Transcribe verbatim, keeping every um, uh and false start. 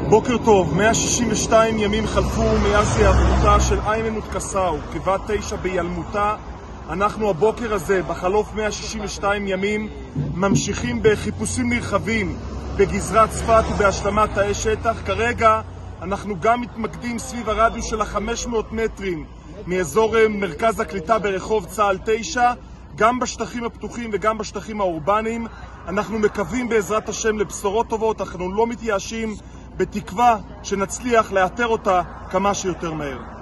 בוקר טוב, מאה שישים ושתיים ימים חלפו מאז היעדרותה של איימן קסאו, כבת תשע בהיעלמותה. אנחנו הבוקר הזה, בחלוף מאה שישים ושתיים ימים, ממשיכים בחיפושים נרחבים בגזרת צפת ובהשלמת תאי שטח. כרגע אנחנו גם מתמקדים סביב הרדיוס של ה-חמש מאות מטרים מאזור מרכז הקליטה ברחוב צהל תשע, גם בשטחים הפתוחים וגם בשטחים האורבניים. אנחנו מקווים בעזרת השם לבשורות טובות, אנחנו לא מתייאשים, בתקווה שנצליח לאתר אותה כמה שיותר מהר.